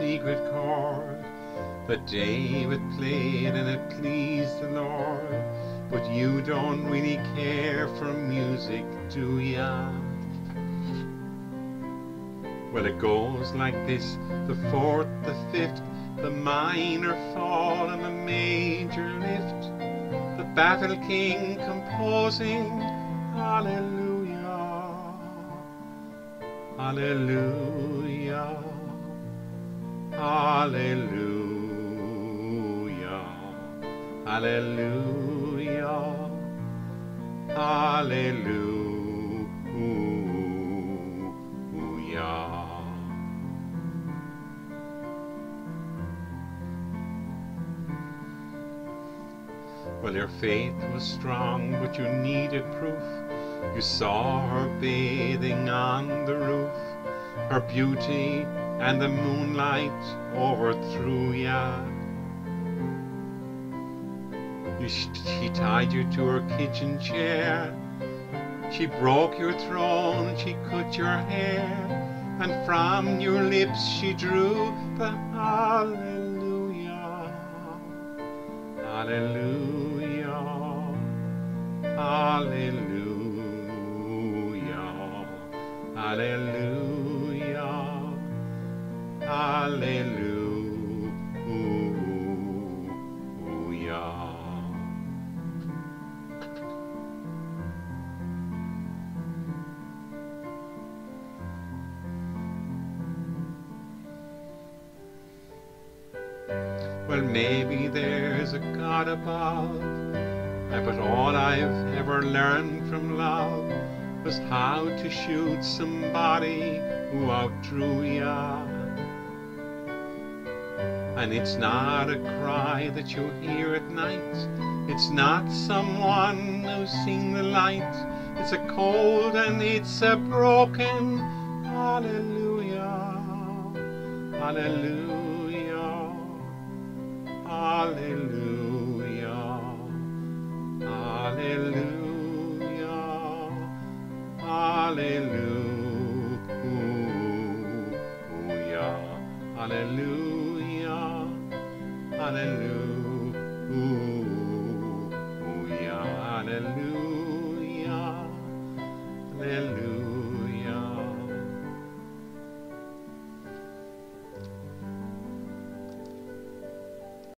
secret chord that David played and it pleased the Lord. But you don't really care for music, do ya? Well, it goes like this: the fourth, the fifth, the minor fall and the major lift, the battle king composing hallelujah, hallelujah, hallelujah, hallelujah, hallelujah. Well, your faith was strong, but you needed proof. You saw her bathing on the roof. Her beauty and the moonlight overthrew ya. She tied you to her kitchen chair. She broke your throne, she cut your hair, and from your lips she drew the hallelujah, hallelujah, hallelujah, hallelujah, hallelujah. Well, maybe there's a God above, but all I've ever learned from love was how to shoot somebody who outdrew ya. And it's not a cry that you hear at night, it's not someone who's seen the light, it's a cold and it's a broken hallelujah, hallelujah, hallelujah, hallelujah, hallelujah, hallelujah, hallelujah.